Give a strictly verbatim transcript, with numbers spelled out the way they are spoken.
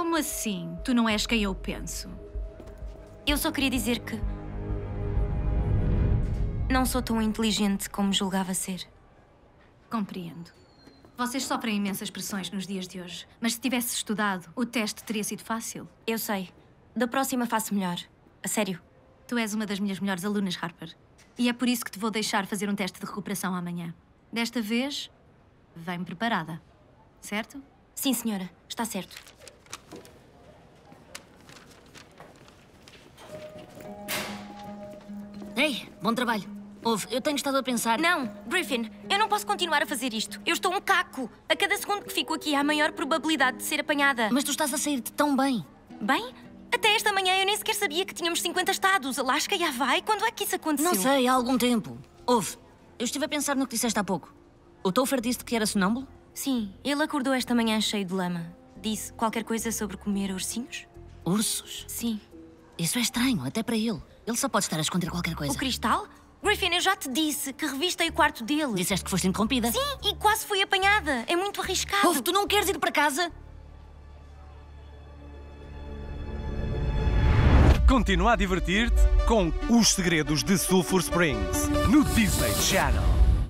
Como assim? Tu não és quem eu penso? Eu só queria dizer que... não sou tão inteligente como julgava ser. Compreendo. Vocês sofrem imensas pressões nos dias de hoje. Mas se tivesse estudado, o teste teria sido fácil. Eu sei. Da próxima faço melhor. A sério. Tu és uma das minhas melhores alunas, Harper. E é por isso que te vou deixar fazer um teste de recuperação amanhã. Desta vez, vem preparada. Certo? Sim, senhora. Está certo. Ei, bom trabalho. Ouve, eu tenho estado a pensar... Não, Griffin, eu não posso continuar a fazer isto. Eu estou um caco. A cada segundo que fico aqui há maior probabilidade de ser apanhada. Mas tu estás a sair-te tão bem. Bem? Até esta manhã eu nem sequer sabia que tínhamos cinquenta estados. Alasca e Havaí. Quando é que isso aconteceu? Não sei, há algum tempo. Ouve, eu estive a pensar no que disseste há pouco. O Topher disse que era sonâmbulo? Sim, ele acordou esta manhã cheio de lama. Disse qualquer coisa sobre comer ursinhos? Ursos? Sim. Isso é estranho, até para ele. Ele só pode estar a esconder qualquer coisa. O cristal? Griffin, eu já te disse que revistei o quarto dele. Disseste que foste interrompida? Sim, e quase fui apanhada. É muito arriscado. Ouve, tu não queres ir para casa? Continua a divertir-te com Os Segredos de Sulphur Springs no Disney Channel.